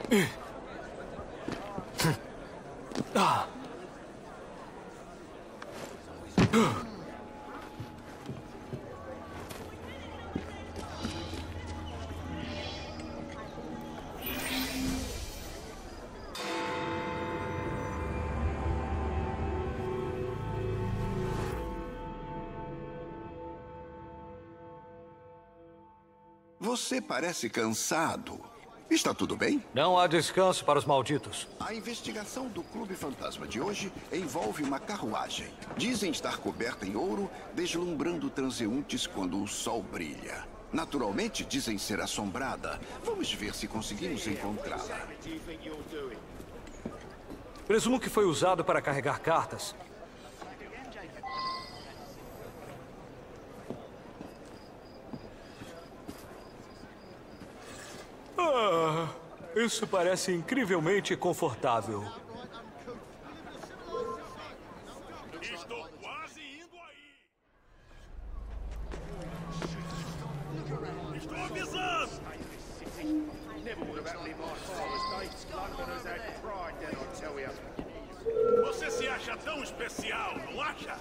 Você parece cansado. Está tudo bem? Não há descanso para os malditos. A investigação do Clube Fantasma de hoje envolve uma carruagem. Dizem estar coberta em ouro, deslumbrando transeuntes quando o sol brilha. Naturalmente, dizem ser assombrada. Vamos ver se conseguimos encontrá-la. Presumo que foi usado para carregar cartas. Isso parece incrivelmente confortável. Estou quase indo aí. Estou avisando. Você se acha tão especial, não acha?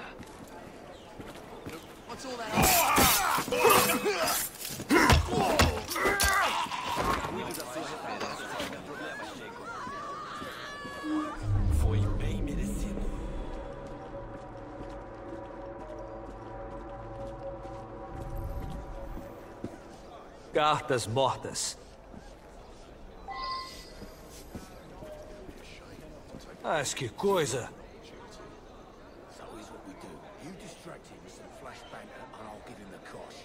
Foi bem merecido. Cartas mortas. Mas que coisa! So here's what we do. You distract him with some flashbang and I'll give him the cosh.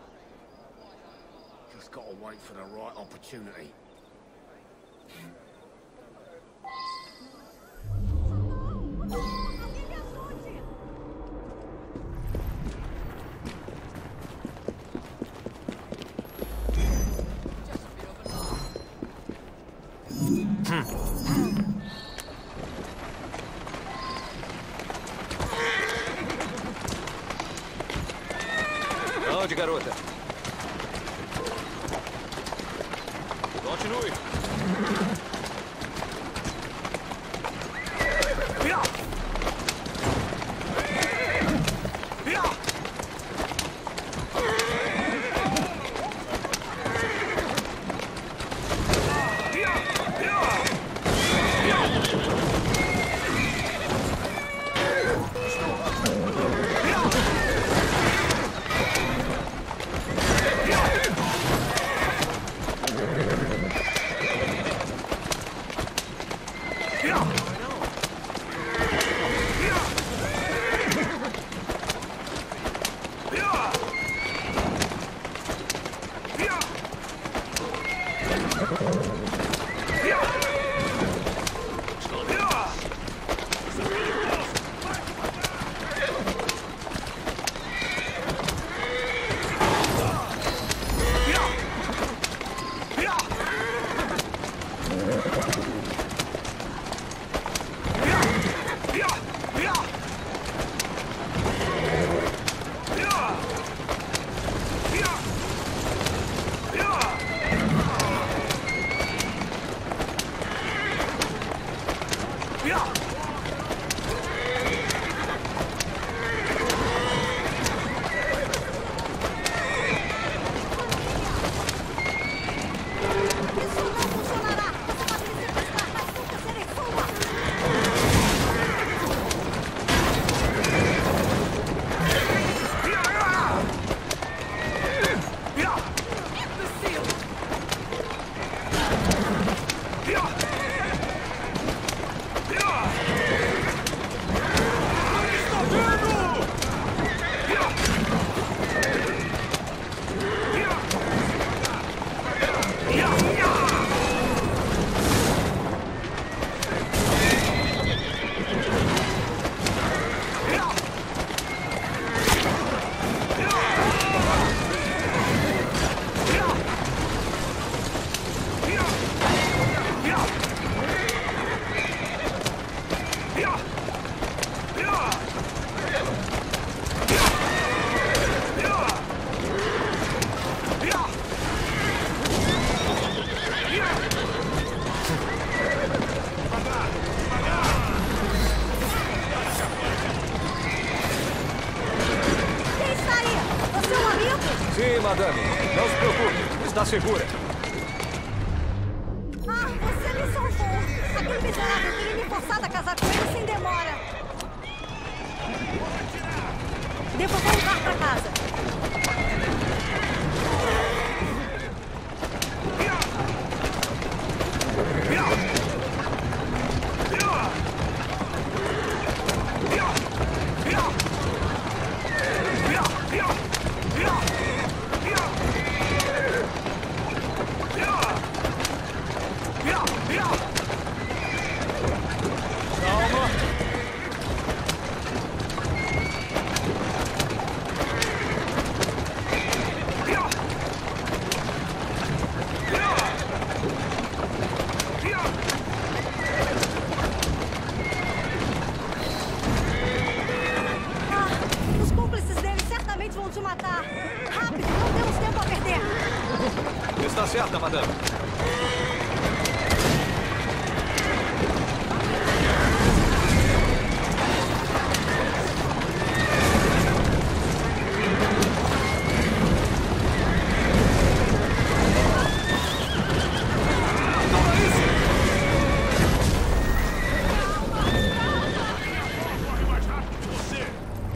Just gotta wait for the right opportunity. Onde, garota? Continue. madame. Não se preocupe. Está segura. Ah, você me salvou. Aquele miserável teria me forçado a casar com ele sem demora. Devo voltar para casa. Está certa, madame. Corre mais rápido que você!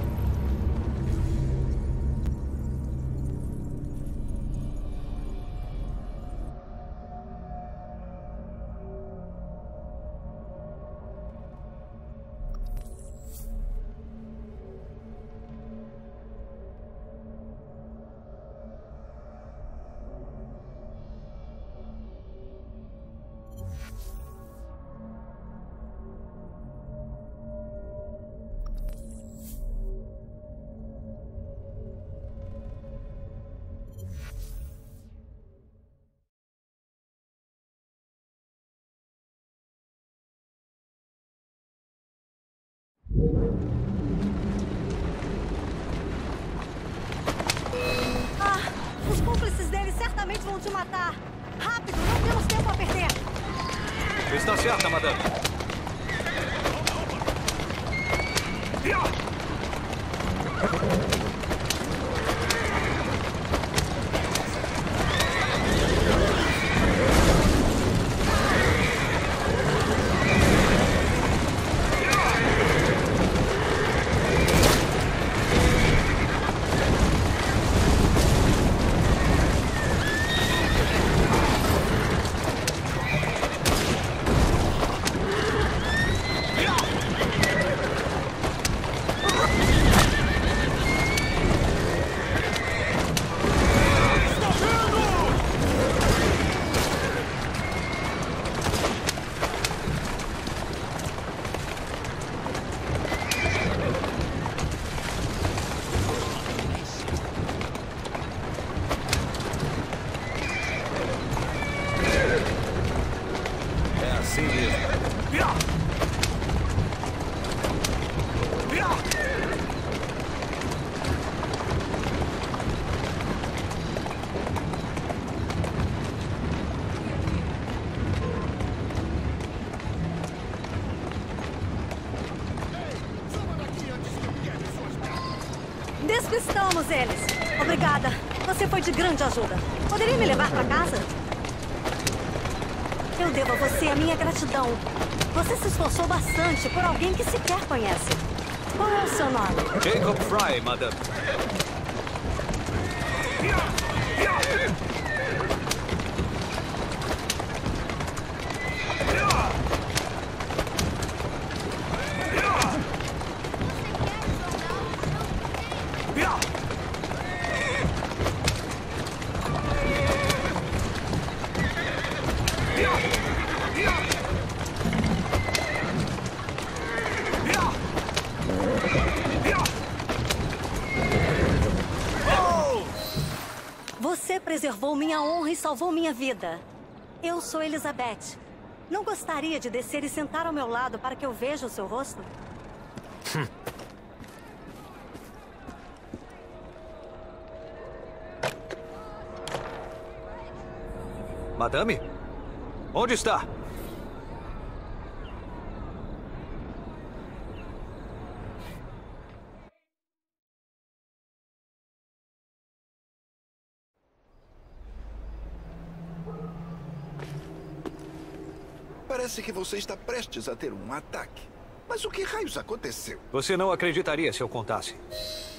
Ah, os cúmplices dele certamente vão te matar. Rápido, não temos tempo a perder. Está certa, madame. É assim mesmo. Despistamos eles. Obrigada. Você foi de grande ajuda. Poderia me levar para casa? Eu devo a você a minha gratidão. Você se esforçou bastante por alguém que sequer conhece. Qual é o seu nome? Jacob Fry, madame. Você preservou minha honra e salvou minha vida. Eu sou Elizabeth. Não gostaria de descer e sentar ao meu lado para que eu veja o seu rosto? Madame? Onde está? Parece que você está prestes a ter um ataque. Mas o que raios aconteceu? Você não acreditaria se eu contasse.